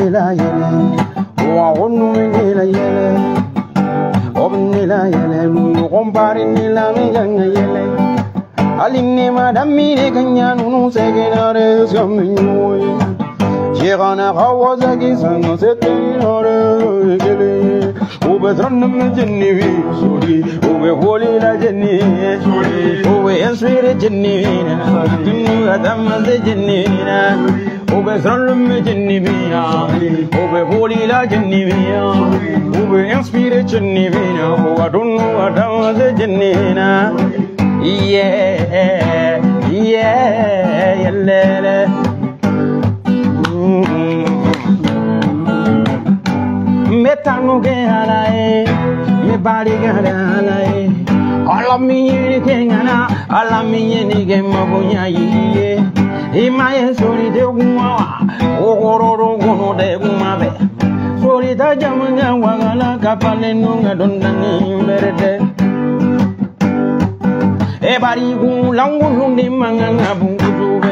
la yele wa onu ni la yele obni la yele nu compare ni la mi ganga yele alinne madami ne kanya nu segenare somnui Jegana khawazagi sango setinore gele ube dranam jenni suri ube holi la jenni suri ube answere jenni dinu adam jenni ube dranam jenni biya ube holi la jenni biya ube answere jenni biya wadunu adam jenni na yeah yelle Metanu ke halae, me bari ke halae. Alamiye ke ngana, alamiye ni ke mabunya yiye. Imaye sori de gumawa, ogororo gono de gumabe. Sori da jamanga wagala kapale nunga dondani berede. E bari gu langu lundi manganga bungudube.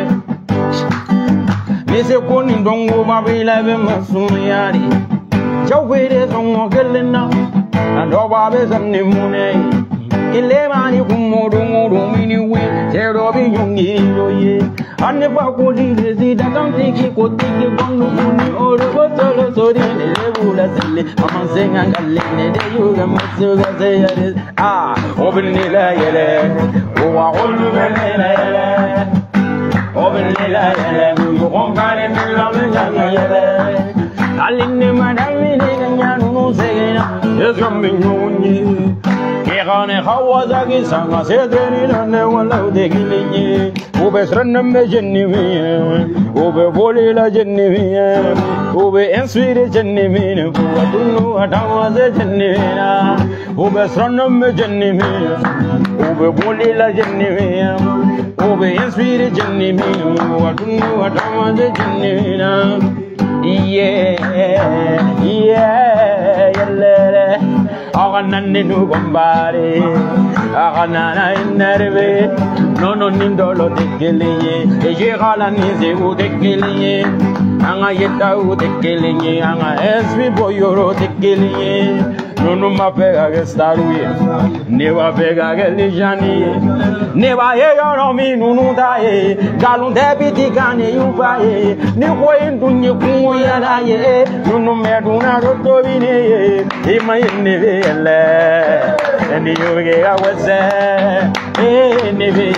Mese koni ndongo babila be masumyari. Jawere songo gelena ando babe sanni mune ile mani kumodo ngodo mini we zero bi yungi yoye ane ba ko dire si da kan tiki ko tiki bongo muni oro ko solo sori ne bula sele ama senga galle ne de yuga masuga sayare obni la yele o wa olu bele la yele obni la yele mu ko ngare mi la me yele Alinne madami ne ganya nu segena esgaminuni Kegane khawazagi sanga sedeni nane wala degiliye ube sranam jenni ube boli la jenni ube enswire jenni wadunu atawaze jenni ube sranam jenni ube boli la jenni ube enswire jenni wadunu atawaze jenni Yeah, yelle. Aganane nu gombare, aganana inerve. No nindolo dekeliye, ejegala nize udekeliye. Anga yeta udekeliye, anga esmi boyoro dekeliye. No mapega que staruye, neva pega que lijani, neva yoro mi nunu dae, galun debiti gane yubae, ni koin dunye kuya dae, nunu meduna rotobine, ima neve and you get awase, neve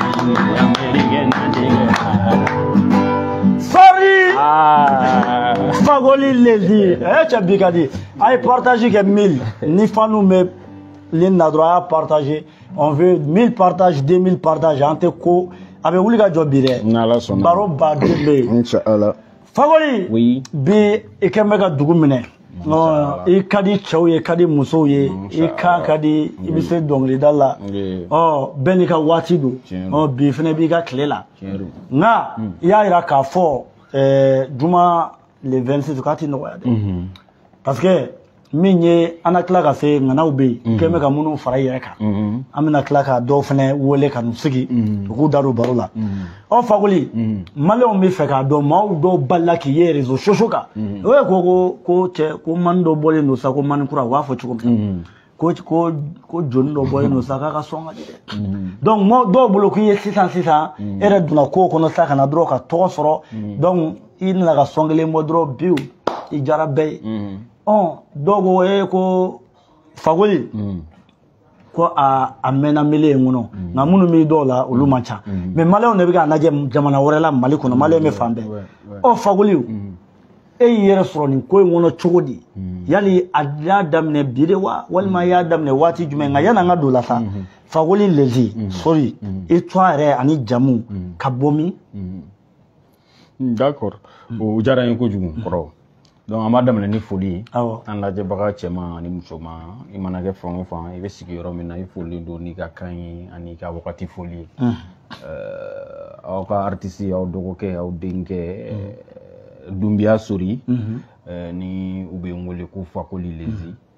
Sorry! Fagoli lezi, Chabikadi, a partagé que 1000, ni fanou me l'inadroit à partager, on veut 1000 partages, 2000 partages, ante ko, avec Ouliga Jobire, Baro Badube, Inch'Allah. Fagoli, oui, be Ekemega Dugumine. Non, i kadi cɛw ye kadi musow ye i kan kadi i bɛ se dɔnkilida la bɛɛ n'i ka waati don bi fɛnɛ b'i ka tile la nka i y'a yira k'a fɔ juma le 26 k'a ti nɔgɔya dɛ parce que min ye an na tila ka se ŋanaw bɛ yen k'an bɛ ka minnu fara i yɛrɛ kan an bɛna tila ka dɔw fɛnɛ wele ka n'u sigi u k'u da don baro la Fagoli maliyɛnw bɛ fɛ k'a dɔn maaw dɔw balila k'i ye réseaux sociaux kan o ye ko cɛ ko mani dɔ bɔlen don sa ko mani kura u b'a fɔ cogo min ko joni dɔ bɔlen don sa k'a ka sɔn ka di dɛ donc dɔw bolo k'i ye sisan e yɛrɛ donna ko kɔnɔ sa ka na dɔrɔn ka tɔgɔ sɔrɔ donc i nana ka sɔn kelen bɔ dɔrɔn biw i jara bɛɛ ye dɔw ko ko Fagoli ko a mɛnna mele in kɔnɔ nka minnu b'i dɔw la olu man ca mais maliyɛnw de bɛ k'a lajɛ jamana wɛrɛ la Mali kɔnɔ maliyɛn bɛ fan bɛɛ Fagoli e y'i yɛrɛ sɔrɔ nin ko in kɔnɔ cogo di yali a y'a daminɛ bi de wa walima y'a daminɛ waati jumɛn nka yan'an ka don la sa Fagoli lezi sori i tɔgɔ yɛrɛ ani jamu ka bɔ min d'accord o diyara n ye kojugu kɔrɔ donc an b'a daminɛ ni foli ye an lajɛbaga cɛman ani musoman i mana kɛ fan o fan i bɛ sigi yɔrɔ min na i folilen don n'i ka kan ye ani ka wagati foli ye aw ka artiste aw dɔgɔkɛ aw denkɛ Dumbiya Sori ni u bɛ n wele ko Fagoli lezi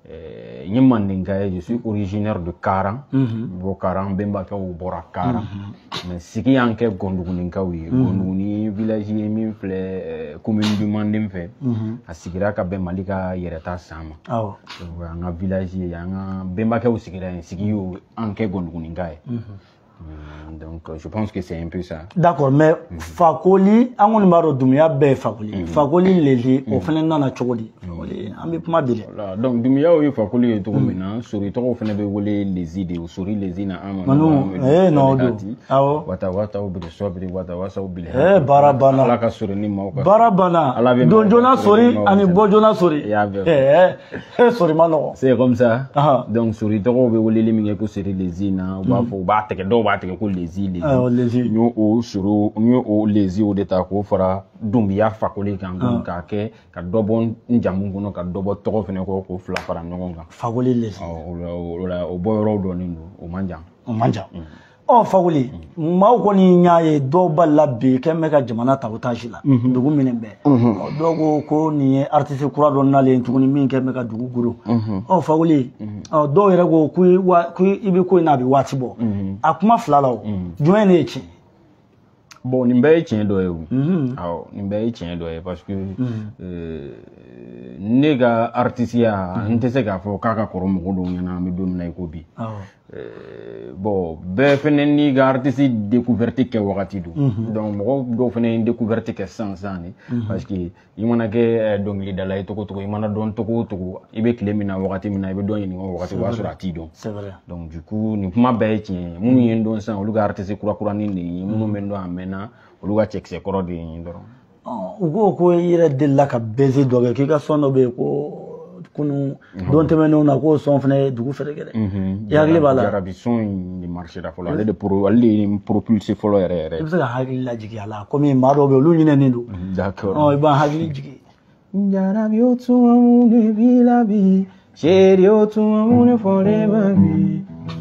je suis originaire de Karan. Bo Karan bemba ka o bora Karan. Mais sigi anke gonduguninka wi. Gonduguni village min fle commune du Mandem fe. A sigira ka be malika yereta sama. Awo. Nga village nga bemba ka o sigira sigi yo anke gonduguninka e. Donc je pense que c'est un peu ça. D'accord, mais Fakoli, on m'a Dumia be Fakoli. Fakoli leli o fene nana chogodi. Ambi kuma bile. Donc Dumia o Fakoli e to mena, suri to fene be wole lezi de o suri lezi na ama. Manu no do. Awo. Wata o bi sobri wata o bile. Barabana. Ala ka suri ni mauka. Barabana. Donjona suri ani bojona suri. Suri mano. C'est comme ça. Donc suri to be wole liminge ko suri lezi na ba fo ba teke do ba teke ko lezi nyo o suru nyo o lezi o deta ko fara Dumia Fakoli kan ka ke ka dobon njamu ngono ka dobo toko fene ko fla fara nyonga Fakoli lezi o boyro do nindo o manja Fakoli ma ko ni nyaaye do balla be kemme ka jamana ta utashi la dugu minen be dogo ko ni artiste kura do nale tuguni min kemme ka dugu guru Fakoli do yere go ku ibi ko na bi wati bo akuma flala o jume ne chi bon nimbe chi do e nimbe chi do e parce que nega artisia ntese ka fo kaka koromo ko do nyana mi dum nay ko bi bon be fene ni ga artiste découverte ke wakati do donc mo do fene découverte ke sans ani parce que imana ke donc li dalay to ko imana don to ko ibe klemina wakati mina ibe don ni wakati wasura ti do c'est vrai donc du coup ni kuma be chi munu yendo san oluga artiste kura ni munu mendo amena oluga check se koro de ndoro ugo ko yire della ka bezi doge ki ka sono be ko kunu don temeno na ko son fene dugu fere gele ya gle bala jarabi son ni marché da folo ale de propulser folo ere bisa hagli la jigi ala ko mi maro be lu nyine nindu d'accord iba hagli jigi jarabi o tu amune bila bi sheri o tu amune forever bi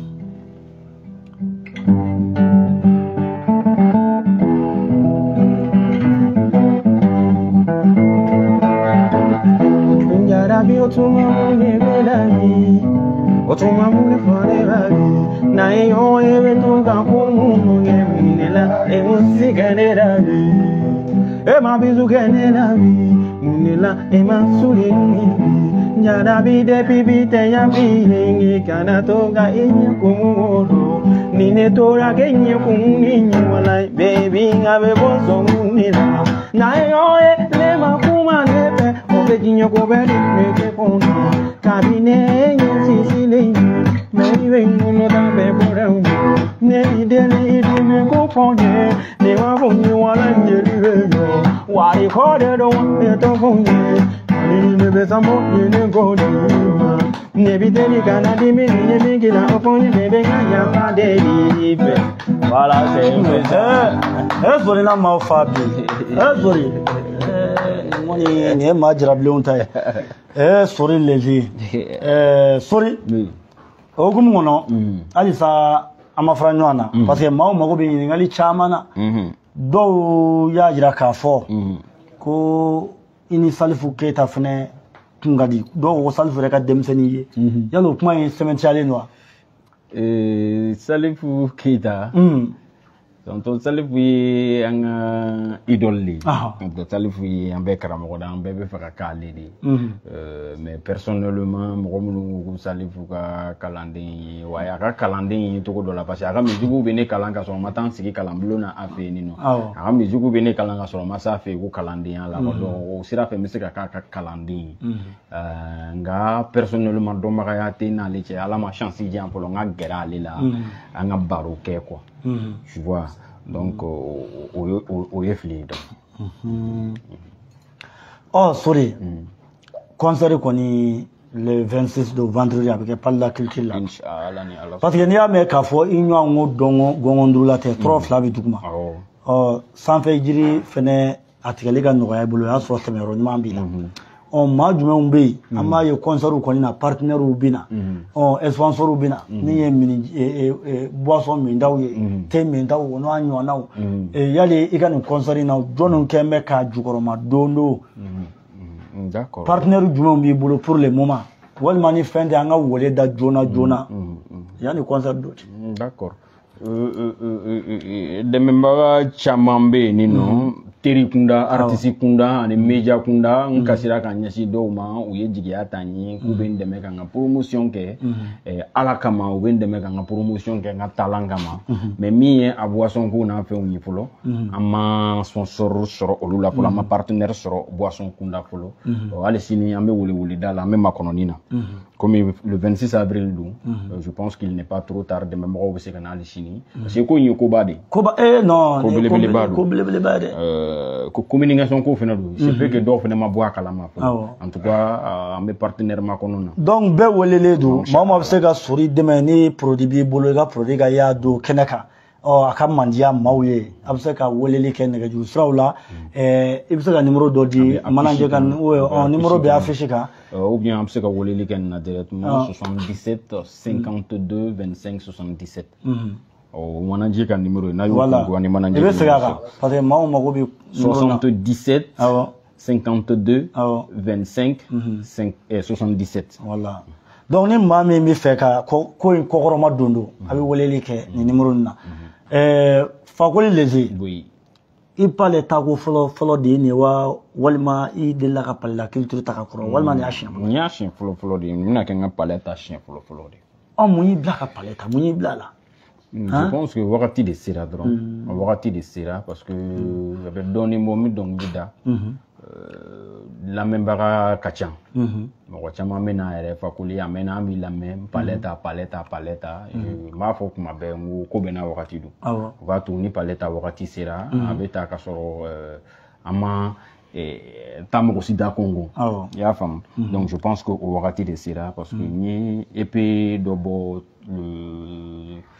Otumamune belani, otumamune forever. Na yo ebe toka kumu ngeminela, e musikanela bi, e mabizu kenela bi, munela e masuli bi. Nyara bi de bibi te ya bi, ngi kana toka inye kumuro, nine tora kenye kumuni wala, baby ngabe boso munela. Na yo le makuma nepe. Beginho governo me conta cabine sicile me vengo no da beborão ne dele de me confonde ne wa fonye wala njeri wa recorde do e to fonye ni ne besamo ne godi ne bideli kana di me ne me gila fonye bebe ya fa de ife voilà c'est ça sori na ma fabi sori ni ma jarable on tay sori lezi sori ogum ngono ali sa amafra nyona parce que mawo mago be ni ngali chamana do ya jira ka fo ko ini salifu keta fene tungadi do ko salifu reka demseni ye yalo kuma en sementale no salifu keta donc salifu an idole donc salifu an be karamo da an be fa ka lidi mais personnellement mo mo salifu ka kalande wa ya ka kalande to ko do la parce que aga mijugu be ne kalanga so matan sigi kalambulo na afe ni no aga mijugu be ne kalanga so ma sa fe ko kalande ya la do o sira fe misika ka kalande nga personnellement do ma ya te na le che ala ma chance ji en polo nga gera ale la nga baro ke quoi tu vois donc au yefli donc sorry concert koni le 26 de vendredi avec pas la culture là inchallah ni Allah parce que ni ame ka fo inyo ngo dongo gongondula te trop flabi duguma sans fait jiri fene atikali ga no ya bulu ya so temero ni mambila on ma jume umbe ama ye concert koni na partenaire ubina sponsor ubina ni ye mini boisson mi ndaw ye te mi ndaw no anyo na yale ikani concert na jonon kembe ka jukoro ma dondo d'accord partenaire jume umbe bulu pour le moment walima ni fɛn tɛ an ka wele da joona joona yanni concert don cɛ. D'accord. Dɛmɛbaga caman bɛ yen nɔ teri kunda artiste kunda ani media kunda n kasira ka ɲɛsin dɔw ma u ye jigiya ta n ye k'u bɛ n dɛmɛ ka n ka promotion kɛ ala kama u bɛ n dɛmɛ ka n ka promotion kɛ n ka talent kama mais min ye a boisson ko n'a fɛnw ye fɔlɔ an ma sponsor sɔrɔ olu la fɔlɔ an ma partenaire sɔrɔ boisson kunda fɔlɔ hali sini an bɛ weleweleda la an bɛ makɔnɔni na comme le 26 avril don je pense qu'il n'est pas trop tard dɛmɛbagaw bɛ se ka na hali sini parce que ko in ye koba de non ko belebeleba don ko belebeleba dɛ ko communication ko fana don c'est vrai que dɔw fana ma bɔ a kalama fɔlɔ en tout cas an bɛ partenaire makɔnɔ na donc bɛɛ welelen don maa o maa bɛ se ka sori dɛmɛ ni produit b'i bolo i ka produit ka y'a don kɛnɛ kan a ka mandiya maaw ye a bɛ se ka weleli kɛ nɛgɛjuru siraw la i bɛ se ka numéro dɔ di manager ka numéro bɛ affiché kan ou bien an bɛ se ka weleli kɛ nin na directement 77 52 25 77 o manager ka numéro n'a y'o kungo ani manager i bɛ segin a kan parce que maaw mago bɛ 77 52 25 77 voilà donc ni maa min bɛ fɛ ka ko in kɔkɔrɔma don a bɛ weleli kɛ nin numéro in na Fakoli Leze i pale tago fɔlɔ de ye nin wa walima i delila ka palela culture ta ka kɔrɔ walima nin y'a siɲɛ fɔlɔ nin y'a siɲɛ fɔlɔ de ye n bɛna kɛ n ka palais ta siɲɛ fɔlɔ de mun y'i bila ka palais ta mun y'i bila la je pense que wagati de sera dɔrɔn wagati de sera parce que a bɛ dɔɔnin bɔ n bɛ dɔnkili da lamɛnbaga ka ca mɔgɔ caman bɛ na yɛrɛ Fakoli a mɛnna an b'i lamɛn palais ta n b'a fɔ tuma bɛɛ n ko ko bɛ n'a wagati don o b'a to ni palais ta wagati sera a bɛ taa ka sɔrɔ an ma taa mɔgɔ si da Congo i y'a faamu donc je pense que o wagati de sera parce que n ye EP dɔ bɔ